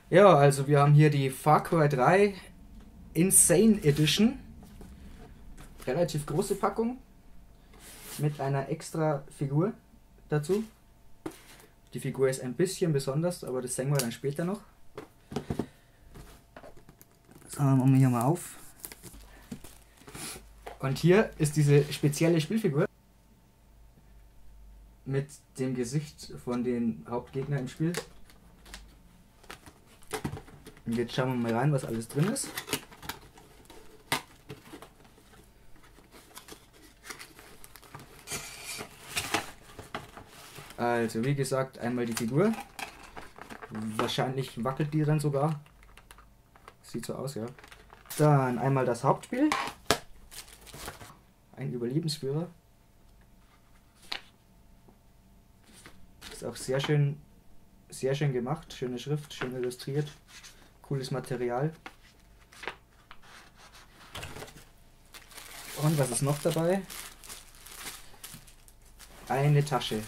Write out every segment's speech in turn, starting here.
Ja, also wir haben hier die Far Cry 3 Insane Edition. Relativ große Packung mit einer extra Figur dazu. Die Figur ist ein bisschen besonders, aber das sehen wir dann später noch. So, machen wir hier mal auf. Und hier ist diese spezielle Spielfigur mit dem Gesicht von den Hauptgegnern im Spiel. Und jetzt schauen wir mal rein, was alles drin ist. Also wie gesagt, einmal die Figur. Wahrscheinlich wackelt die dann sogar. Sieht so aus, ja. Dann einmal das Hauptspiel. Ein Überlebensführer. Ist auch sehr schön gemacht. Schöne Schrift, schön illustriert. Cooles Material. Und was ist noch dabei? Eine Tasche.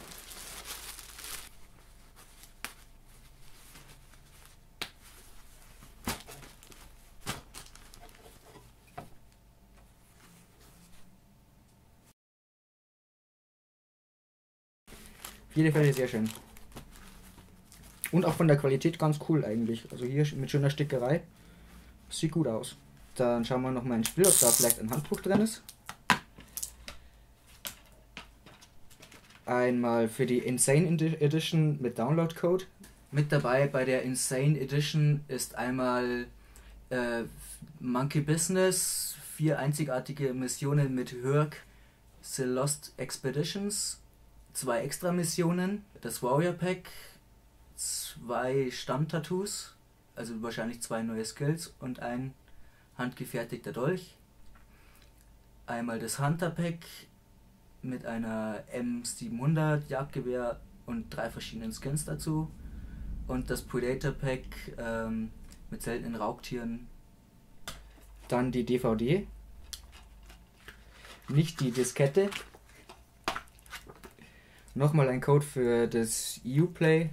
Auf jeden Fall sehr schön. Und auch von der Qualität ganz cool eigentlich. Also hier mit schöner Stickerei. Sieht gut aus. Dann schauen wir noch mal ins Spiel, ob da vielleicht ein Handbuch drin ist. Einmal für die Insane Edition mit Download-Code. Mit dabei bei der Insane Edition ist einmal Monkey Business, 4 einzigartige Missionen mit Hurk, The Lost Expeditions, 2 extra Missionen, das Warrior Pack, 2 Stammtattoos, also wahrscheinlich 2 neue Skills und ein handgefertigter Dolch. Einmal das Hunter Pack mit einer M700 Jagdgewehr und 3 verschiedenen Skins dazu. Und das Predator Pack mit seltenen Raubtieren. Dann die DVD. Nicht die Diskette. Nochmal ein Code für das Uplay.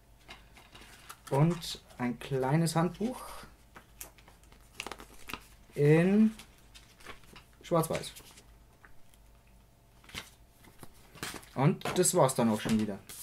Und ein kleines Handbuch in Schwarz-Weiß. Und das war's dann auch schon wieder.